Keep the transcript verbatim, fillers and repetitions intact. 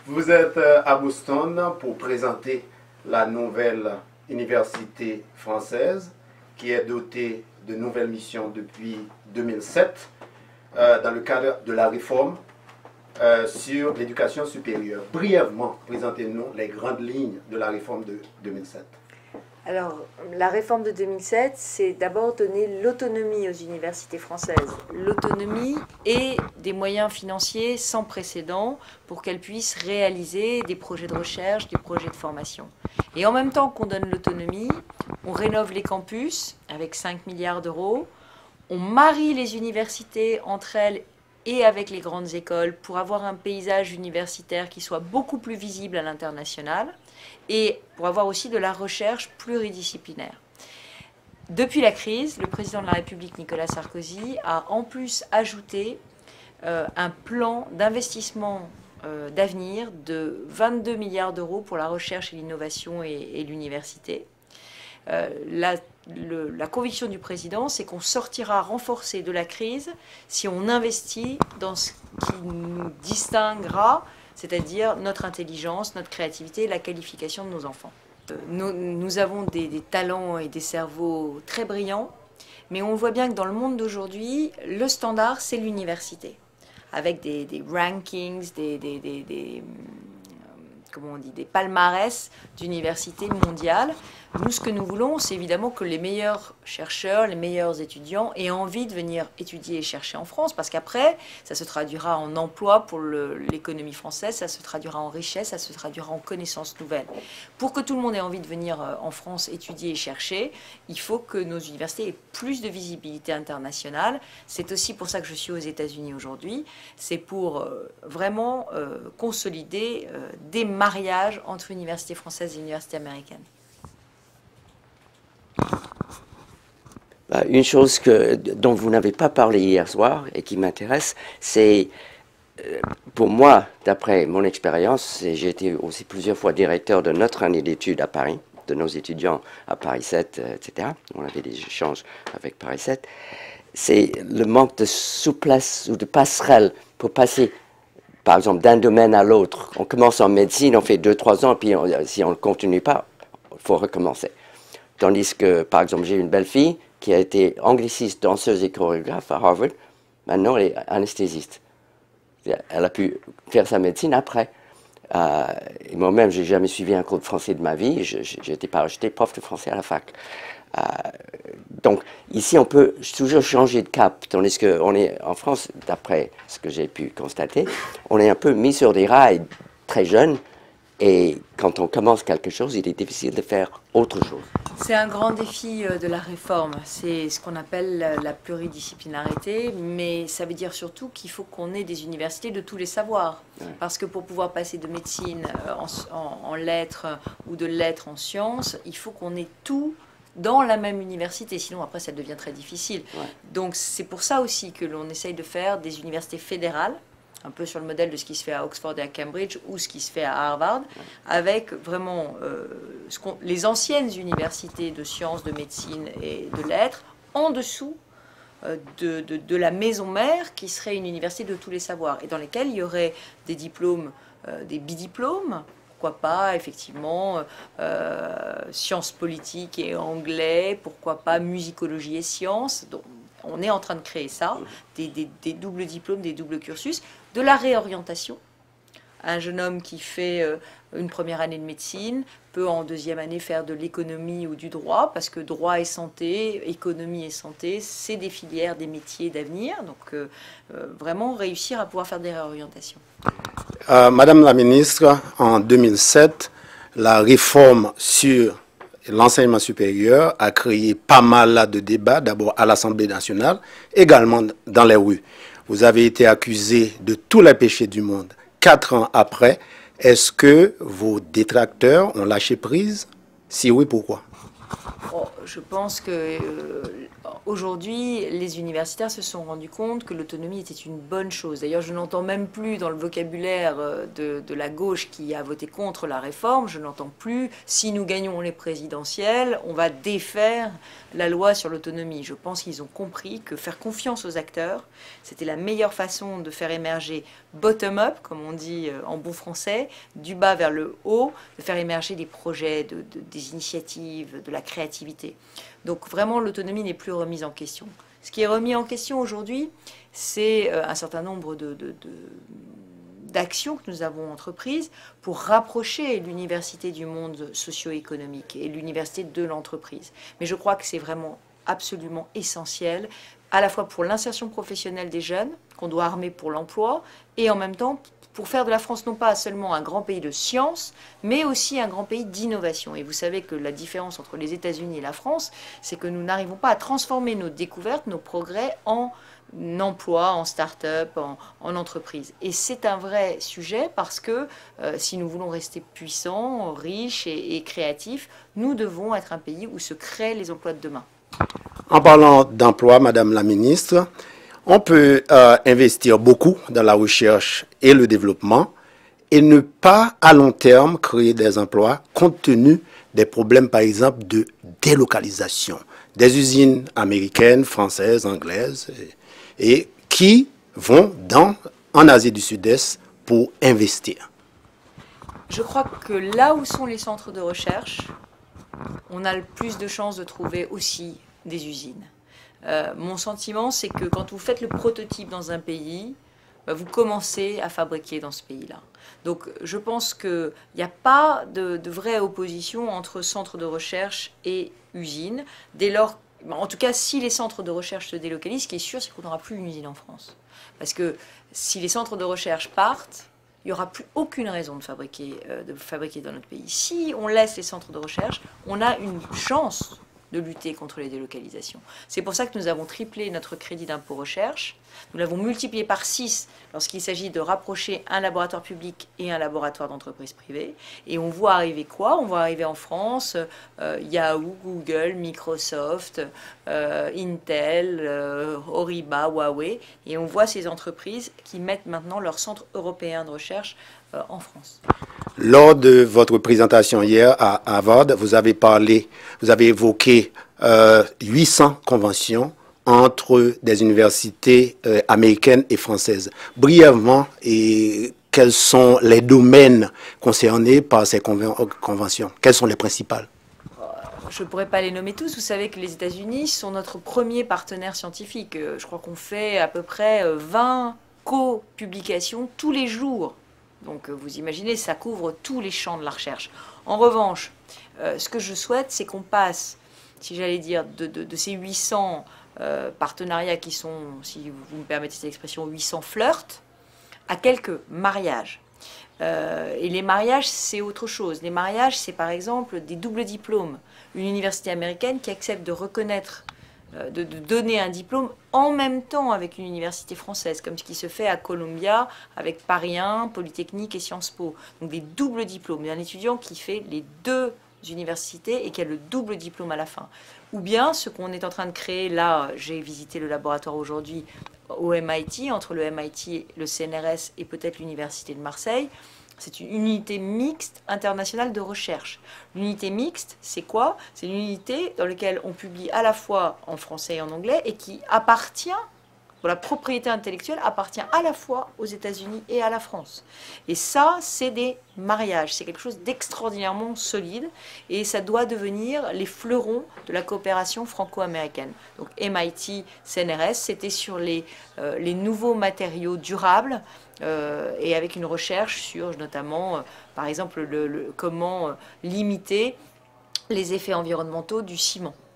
Vous êtes à Boston pour présenter la nouvelle université française qui est dotée de nouvelles missions depuis deux mille sept euh, dans le cadre de la réforme euh, sur l'éducation supérieure. Brièvement, présentez-nous les grandes lignes de la réforme de deux mille sept. Alors, la réforme de deux mille sept, c'est d'abord donner l'autonomie aux universités françaises. L'autonomie et des moyens financiers sans précédent pour qu'elles puissent réaliser des projets de recherche, des projets de formation. Et en même temps qu'on donne l'autonomie, on rénove les campus avec cinq milliards d'euros, on marie les universités entre elles et avec les grandes écoles pour avoir un paysage universitaire qui soit beaucoup plus visible à l'international et pour avoir aussi de la recherche pluridisciplinaire. Depuis la crise, le président de la République, Nicolas Sarkozy, a en plus ajouté euh, un plan d'investissement euh, d'avenir de vingt-deux milliards d'euros pour la recherche et l'innovation et, et l'université. Euh, la, le, la conviction du président, c'est qu'on sortira renforcé de la crise si on investit dans ce qui nous distinguera, c'est-à-dire notre intelligence, notre créativité, la qualification de nos enfants. Nous, nous avons des, des talents et des cerveaux très brillants, mais on voit bien que dans le monde d'aujourd'hui, le standard, c'est l'université, avec des, des rankings, des, des, des, des, comment on dit, des palmarès d'universités mondiales. Nous, ce que nous voulons, c'est évidemment que les meilleurs chercheurs, les meilleurs étudiants aient envie de venir étudier et chercher en France, parce qu'après, ça se traduira en emploi pour l'économie française, ça se traduira en richesse, ça se traduira en connaissances nouvelles. Pour que tout le monde ait envie de venir en France étudier et chercher, il faut que nos universités aient plus de visibilité internationale. C'est aussi pour ça que je suis aux États-Unis aujourd'hui. C'est pour euh, vraiment euh, consolider euh, des mariages entre universités françaises et universités américaines. Une chose que, dont vous n'avez pas parlé hier soir et qui m'intéresse, c'est, pour moi, d'après mon expérience, j'ai été aussi plusieurs fois directeur de notre année d'études à Paris, de nos étudiants à Paris sept, et cetera. On avait des échanges avec Paris sept. C'est le manque de souplesse ou de passerelle pour passer, par exemple, d'un domaine à l'autre. On commence en médecine, on fait deux, trois ans, puis on, si on ne continue pas, il faut recommencer. Tandis que, par exemple, j'ai une belle-fille qui a été angliciste, danseuse et chorégraphe à Harvard. Maintenant, elle est anesthésiste. Elle a pu faire sa médecine après. Euh, Moi-même, je n'ai jamais suivi un cours de français de ma vie. J'ai été parachuté prof de français à la fac. Euh, donc, ici, on peut toujours changer de cap. Tandis qu'on est en France, d'après ce que j'ai pu constater, on est un peu mis sur des rails très jeunes. Et quand on commence quelque chose, il est difficile de faire autre chose. C'est un grand défi de la réforme. C'est ce qu'on appelle la pluridisciplinarité, mais ça veut dire surtout qu'il faut qu'on ait des universités de tous les savoirs. Ouais. Parce que pour pouvoir passer de médecine en, en, en lettres ou de lettres en sciences, il faut qu'on ait tout dans la même université, sinon après ça devient très difficile. Ouais. Donc c'est pour ça aussi que l'on essaye de faire des universités fédérales, un peu sur le modèle de ce qui se fait à Oxford et à Cambridge ou ce qui se fait à Harvard, avec vraiment euh, ce qu'on, les anciennes universités de sciences, de médecine et de lettres, en dessous euh, de, de, de la maison mère, qui serait une université de tous les savoirs, et dans lesquelles il y aurait des diplômes, euh, des bidiplômes, pourquoi pas, effectivement, euh, sciences politiques et anglais, pourquoi pas musicologie et sciences. Donc, on est en train de créer ça, des, des, des doubles diplômes, des doubles cursus, de la réorientation. Un jeune homme qui fait euh, une première année de médecine peut en deuxième année faire de l'économie ou du droit, parce que droit et santé, économie et santé, c'est des filières, des métiers d'avenir. Donc euh, euh, vraiment réussir à pouvoir faire des réorientations. Euh, Madame la ministre, en deux mille sept, la réforme sur l'enseignement supérieur a créé pas mal de débats, d'abord à l'Assemblée nationale, également dans les rues. Vous avez été accusé de tous les péchés du monde. Quatre ans après, est-ce que vos détracteurs ont lâché prise? Si oui, pourquoi? Oh, je pense que euh, Aujourd'hui, les universitaires se sont rendus compte que l'autonomie était une bonne chose. D'ailleurs, je n'entends même plus dans le vocabulaire de, de la gauche qui a voté contre la réforme, je n'entends plus « si nous gagnons les présidentielles, on va défaire la loi sur l'autonomie ». Je pense qu'ils ont compris que faire confiance aux acteurs, c'était la meilleure façon de faire émerger bottom-up, comme on dit en bon français, du bas vers le haut, de faire émerger des projets, de, de, des initiatives, de la créativité. Donc vraiment, l'autonomie n'est plus remise en question. Ce qui est remis en question aujourd'hui, c'est un certain nombre de, de, de, d'actions que nous avons entreprises pour rapprocher l'université du monde socio-économique et l'université de l'entreprise. Mais je crois que c'est vraiment absolument essentiel, à la fois pour l'insertion professionnelle des jeunes, qu'on doit armer pour l'emploi, et en même temps pour faire de la France non pas seulement un grand pays de science, mais aussi un grand pays d'innovation. Et vous savez que la différence entre les États-Unis et la France, c'est que nous n'arrivons pas à transformer nos découvertes, nos progrès en emploi, en start-up, en, en entreprise. Et c'est un vrai sujet parce que euh, si nous voulons rester puissants, riches et, et créatifs, nous devons être un pays où se créent les emplois de demain. En parlant d'emploi, Madame la Ministre, on peut euh, investir beaucoup dans la recherche et le développement et ne pas à long terme créer des emplois compte tenu des problèmes, par exemple, de délocalisation des usines américaines, françaises, anglaises et, et qui vont dans, en Asie du Sud-Est pour investir. Je crois que là où sont les centres de recherche, on a le plus de chances de trouver aussi des usines. Euh, mon sentiment, c'est que quand vous faites le prototype dans un pays, bah, vous commencez à fabriquer dans ce pays-là. Donc je pense qu'il n'y a pas de, de vraie opposition entre centres de recherche et usines. Dès lors, en tout cas, si les centres de recherche se délocalisent, ce qui est sûr, c'est qu'on n'aura plus une usine en France. Parce que si les centres de recherche partent, il n'y aura plus aucune raison de fabriquer, euh, de fabriquer dans notre pays. Si on laisse les centres de recherche, on a une chance de lutter contre les délocalisations. C'est pour ça que nous avons triplé notre crédit d'impôt recherche. Nous l'avons multiplié par six lorsqu'il s'agit de rapprocher un laboratoire public et un laboratoire d'entreprise privée. Et on voit arriver quoi? On voit arriver en France euh, Yahoo, Google, Microsoft, euh, Intel, euh, Oriba, Huawei. Et on voit ces entreprises qui mettent maintenant leur centre européen de recherche euh, en France. Lors de votre présentation hier à Harvard, vous avez parlé, vous avez évoqué euh, huit cents conventions entre des universités euh, américaines et françaises. Brièvement, et quels sont les domaines concernés par ces conven conventions? Quelles sont les principales? Je ne pourrais pas les nommer tous. Vous savez que les États-Unis sont notre premier partenaire scientifique. Je crois qu'on fait à peu près vingt co-publications tous les jours. Donc vous imaginez, ça couvre tous les champs de la recherche. En revanche, euh, ce que je souhaite, c'est qu'on passe, si j'allais dire, de, de, de ces huit cents euh, partenariats qui sont, si vous me permettez cette expression, huit cents flirts, à quelques mariages. Euh, et les mariages, c'est autre chose. Les mariages, c'est par exemple des doubles diplômes. Une université américaine qui accepte de reconnaître, euh, de, de donner un diplôme en même temps avec une université française, comme ce qui se fait à Columbia avec Paris un, Polytechnique et Sciences Po. Donc des doubles diplômes. Il y a un étudiant qui fait les deux universités et qui a le double diplôme à la fin. Ou bien ce qu'on est en train de créer, là, j'ai visité le laboratoire aujourd'hui au M I T, entre le M I T, le C N R S et peut-être l'Université de Marseille. C'est une unité mixte internationale de recherche. L'unité mixte, c'est quoi? C'est une unité dans laquelle on publie à la fois en français et en anglais et qui appartient, la propriété intellectuelle appartient à la fois aux États-Unis et à la France. Et ça, c'est des mariages. C'est quelque chose d'extraordinairement solide et ça doit devenir les fleurons de la coopération franco-américaine. Donc M I T, C N R S, c'était sur les, euh, les nouveaux matériaux durables euh, et avec une recherche sur notamment, euh, par exemple, le, le, comment euh, limiter les effets environnementaux du ciment.